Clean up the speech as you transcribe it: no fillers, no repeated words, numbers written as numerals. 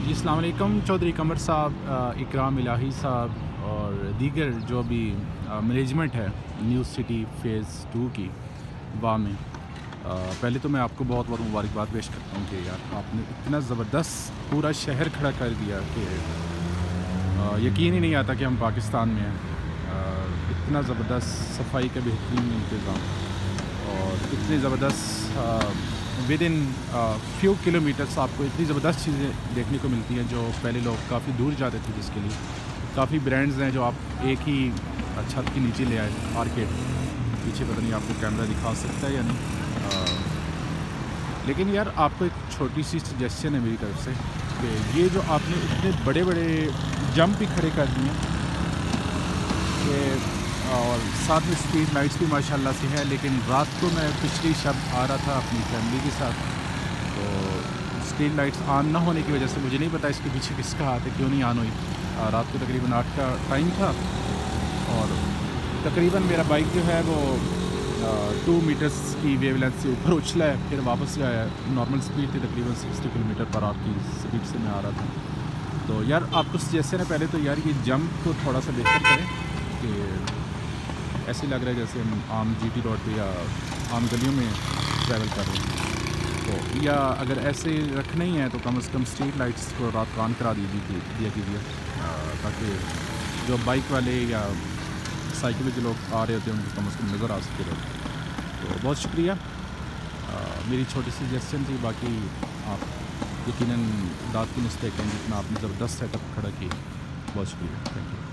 جی السلام علیکم چودھری قمر صاحب، اکرام الہی صاحب اور دیگر جو بھی مینجمنٹ ہے نیو سٹی فیز 2 کی واہ میں، پہلے تو میں آپ کو بہت بہت مبارکباد پیش کرتا ہوں کہ یار آپ نے اتنا زبردست پورا شہر کھڑا کر دیا کہ یقین ہی نہیں آتا کہ ہم پاکستان میں ہیں۔ اتنا زبردست صفائی کا بہترین انتظام اور اتنی زبردست ود ان فیو کلومیٹرس آپ کو اتنی زبردست چیزیں دیکھنے کو ملتی ہیں جو پہلے لوگ کافی دور جاتے تھے، جس کے لیے کافی برانڈز ہیں جو آپ ایک ہی چھت کے نیچے لے آئے۔ آرکیڈ پیچھے پتہ نہیں آپ کو کیمرہ دکھا سکتا ہے یا نہیں، لیکن یار آپ کو ایک چھوٹی سی سجیشن ہے میری طرف سے کہ یہ جو آپ نے اتنے بڑے بڑے جمپ بھی کھڑے کر دیے کہ اور ساتھ میں اسٹریٹ لائٹس بھی ماشاء اللہ سے ہے، لیکن رات کو میں پچھلی شب آ رہا تھا اپنی فیملی کے ساتھ، تو اسٹریٹ لائٹس آن نہ ہونے کی وجہ سے مجھے نہیں پتا اس کے پیچھے کس کا ہاتھ ہے، کیوں نہیں آن ہوئی۔ رات کو تقریباً 8 کا ٹائم تھا اور تقریباً میرا بائک جو ہے وہ 2 میٹرس کی ویو لینتھ سے اوپر اچھلا ہے، پھر واپس آیا۔ نارمل اسپیڈ تھی تقریباً 60 کلومیٹر پر آور کی اسپیڈ سے میں آ رہا تھا۔ تو یار آپ کو سجیشن ہے پہلے تو یار یہ جمپ کو تھوڑا سا بہتر کریں کہ ایسے لگ رہا ہے جیسے ہم عام جی ٹی روڈ پہ یا عام گلیوں میں ٹریول کر رہے ہیں، تو یا اگر ایسے رکھنا ہی ہے تو کم از کم اسٹریٹ لائٹس کو رات کو آن کرا دیا کیجیے، تاکہ جو بائک والے یا سائیکل پہ جو لوگ آ رہے ہوتے ہیں ان کو کم از کم نظر آ سکے رہے۔ تو بہت شکریہ، میری چھوٹی سی سجیشن تھی، باقی آپ یقیناً داد کی مستحق ہیں جتنا آپ نے زبردست سیٹ اپ کھڑا کی۔ بہت شکریہ، تھینک یو۔